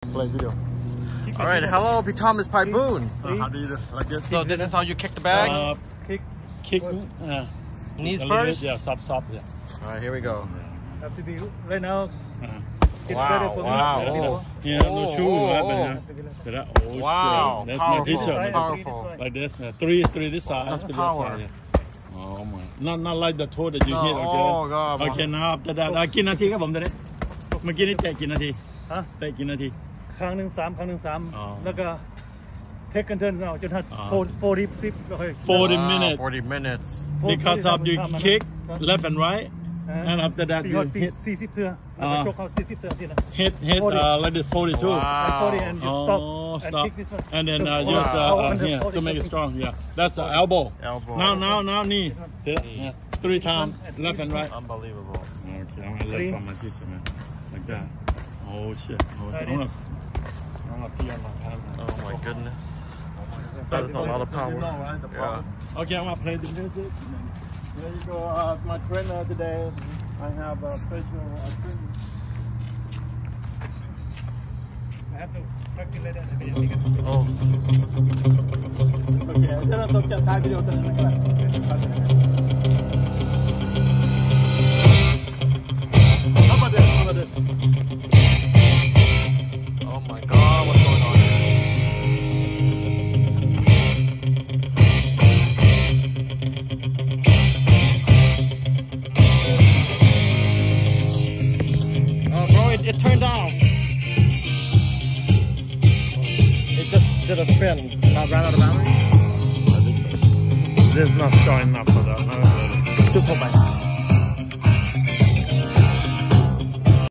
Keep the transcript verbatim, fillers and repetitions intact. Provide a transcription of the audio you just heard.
play video. All right, hello, P. Thomas Pyboon. Uh, how do you do? Like this? So this is how you kick the bag? Uh, kick, kick, uh, knees first? Yeah, soft, soft, yeah. All right, here we go. Have to be right now. Uh-huh. Wow, wow. Oh. Yeah, no Oh, shoe oh, happen. oh. Yeah. Oh, Wow, shit. That's powerful, my t-shirt. powerful. Like this, uh, three, three this side. That's three power. This side, yeah. Oh my, not not like the toe that you No, hit. Okay. oh, God, Okay, now after that, กี่นาทีครับผมตอนนี้เมื่อกี้นี่เตะกี่นาทีฮะเตะกี่นาทีครั้งหนึ่งสามครั้งหนึ่งสามอ๋อแล้วก็เทคกันเทิร์นเราจนถึงอ๋อ forty six แล้วค่อย forty Wow, minutes forty minutes. because of you kick left and right and after that ตี you เขาตี hit สี่สิบเทื่อแล้วก็ชกเขาสี่สิบเทื่อทีนะ hit hit uh, like this forty-two. Wow. forty and you stop Oh, and stop. kick this one And then uh, Wow. just uh, uh, Under here forty to make it seconds. strong. Yeah, that's the elbow. Elbow. Now, now, now, knee. Yeah, yeah. Three times, left and right. Unbelievable. Okay, I'm gonna let from my t-shirt, man. Like that. Oh shit. Oh shit. I'm gonna, I'm gonna pee on my pants. Oh my goodness. That is a lot of So you power. know, right, the Yeah. power. Okay, I'm gonna play the music. There you go. Uh, my trainer today. I have a special uh, training. I have to practice later and then take it. Oh. Okay, I don't know if Thai video. How about this? How about this? Oh my God, what's going on here? Oh, bro, it, it turned down. It just did a spin, not ran out of battery. This is not strong enough for that. Just hold back.